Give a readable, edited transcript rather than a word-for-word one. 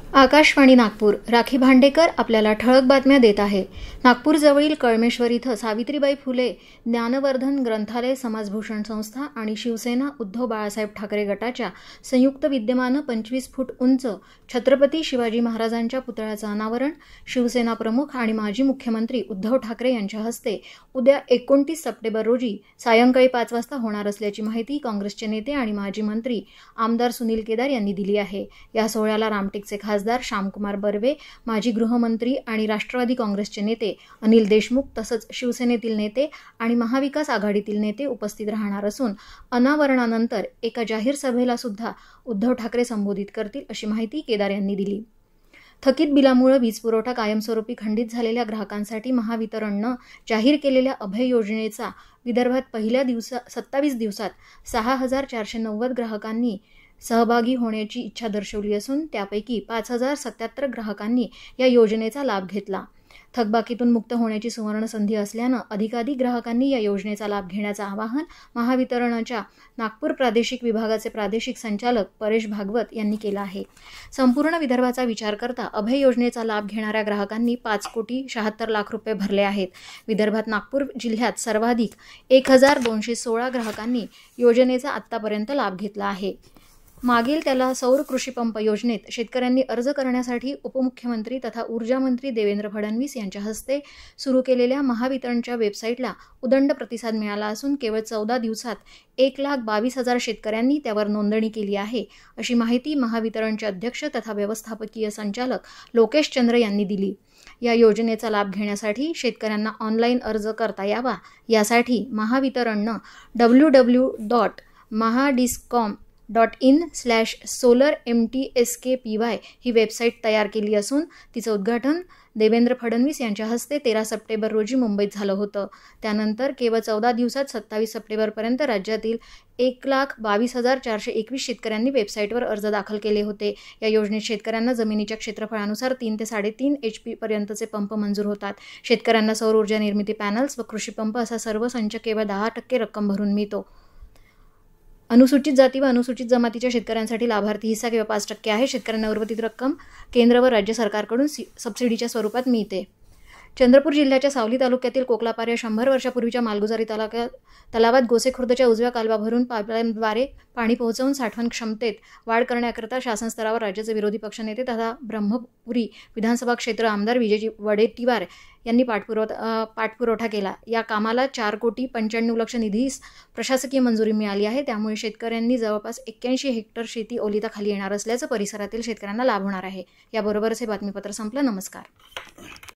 आकाशवाणी नागपूर. राखी भांडेकर आपल्याला ठळक बातम्या देत आहे. नागपूरजवळील कळमेश्वर इथं सावित्रीबाई फुले ज्ञानवर्धन ग्रंथालय, समाजभूषण संस्था आणि शिवसेना उद्धव बाळासाहेब ठाकरे गटाच्या संयुक्त विद्यमानं 25 फूट उंच छत्रपती शिवाजी महाराजांच्या पुतळ्याचं अनावरण शिवसेना प्रमुख आणि माजी मुख्यमंत्री उद्धव ठाकरे यांच्या हस्ते उद्या 29 सप्टेंबर रोजी सायंकाळी 5 वाजता होणार असल्याची माहिती काँग्रेसचे नेते आणि माजी मंत्री आमदार सुनील केदार यांनी दिली आहे. या सोहळ्याला रामटेकचे खासदार श्यामकुमार बर्वे, माजी गृहमंत्री आणि राष्ट्रवादी काँग्रेसचे नेते अनिल देशमुख तसंच शिवसेनेतील नेते आणि महाविकास आघाडीतील नेते उपस्थित राहणार असून अनावरणानंतर एका जाहीर सभेला सुद्धा उद्धव ठाकरे संबोधित करतील अशी माहिती केदार यांनी दिली. थकीत बिलामुळे वीज पुरवठा कायमस्वरूपी खंडित झालेल्या ग्राहकांसाठी महावितरणनं जाहीर केलेल्या अभय योजनेचा विदर्भात पहिल्या 27 दिवसात 6,490 ग्राहकांनी सहभागी होण्याची इच्छा दर्शवली असून त्यापैकी 5,077 ग्राहकांनी या योजनेचा लाभ घेतला. थकबाकीतून मुक्त होण्याची सुवर्ण संधी असल्यानं अधिकाधिक ग्राहकांनी या योजनेचा लाभ घेण्याचं आवाहन महावितरणच्या नागपूर प्रादेशिक विभागाचे प्रादेशिक संचालक परेश भागवत यांनी केलं आहे. संपूर्ण विदर्भाचा विचार करता अभय योजनेचा लाभ घेणाऱ्या ग्राहकांनी 5,76,00,000 रुपये भरले आहेत. विदर्भात नागपूर जिल्ह्यात सर्वाधिक 1,216 ग्राहकांनी योजनेचा आत्तापर्यंत लाभ घेतला आहे. मागील त्याला सौर कृषी पंप योजनेत शेतकऱ्यांनी अर्ज करण्यासाठी उपमुख्यमंत्री तथा ऊर्जा मंत्री देवेंद्र फडणवीस यांच्या हस्ते सुरू केलेल्या महावितरणच्या वेबसाईटला उदंड प्रतिसाद मिळाला असून केवळ 14 दिवसात 1,22,000 शेतकऱ्यांनी त्यावर नोंदणी केली आहे, अशी माहिती महावितरणचे अध्यक्ष तथा व्यवस्थापकीय संचालक लोकेश चंद्र यांनी दिली. या योजनेचा लाभ घेण्यासाठी शेतकऱ्यांना ऑनलाईन अर्ज करता यावा यासाठी महावितरणनं www.mahadiscom.in/solarmtskpy ही वेबसाईट तयार केली असून तिचं उद्घाटन देवेंद्र फडणवीस यांच्या हस्ते 13 सप्टेंबर रोजी मुंबईत झालं होतं. त्यानंतर केवळ 14 दिवसात 27 सप्टेंबरपर्यंत राज्यातील 1,22,421 शेतकऱ्यांनी वेबसाईटवर अर्ज दाखल केले होते. या योजनेत शेतकऱ्यांना जमिनीच्या क्षेत्रफळानुसार 3 ते 3.5 HP पर्यंतचे पंप मंजूर होतात. शेतकऱ्यांना सौर ऊर्जा निर्मिती पॅनल्स व कृषी पंप असा सर्व संच केवळ 10% रक्कम भरून मिळतो. अनुसूचित जाती व अनुसूचित जमातीच्या शेतकऱ्यांसाठी लाभार्थी हिस्सा किंवा 5% आहे. शेतकऱ्यांना उर्वरित रक्कम केंद्र व राज्य सरकारकडून सबसिडीच्या स्वरूपात मिळते. चंद्रपूर जिल्ह्याच्या सावली तालुक्यातील कोकलापार या 100 वर्षापूर्वीच्या मालगुजारी तलावात गोसेखुर्दच्या उजव्या कालवा भरून पाईपलाईनद्वारे पाणी पोहोचवून साठवण क्षमतेत वाढ करण्याकरता शासन स्तरावर राज्याचे विरोधी पक्षनेते तथा ब्रह्मपुरी विधानसभा क्षेत्र आमदार विजय वडेट्टीवार यांनी पाठपुरावा केला. या कामाला 4,95,00,000 निधीस प्रशासकीय मंजुरी मिळाली आहे. त्यामुळे शेतकऱ्यांनी जवळपास 81 हेक्टर शेती ओलिताखाली येणार असल्याचं परिसरातील शेतकऱ्यांना लाभ होणार आहे. याबरोबरच हे बातमीपत्र संपलं. नमस्कार.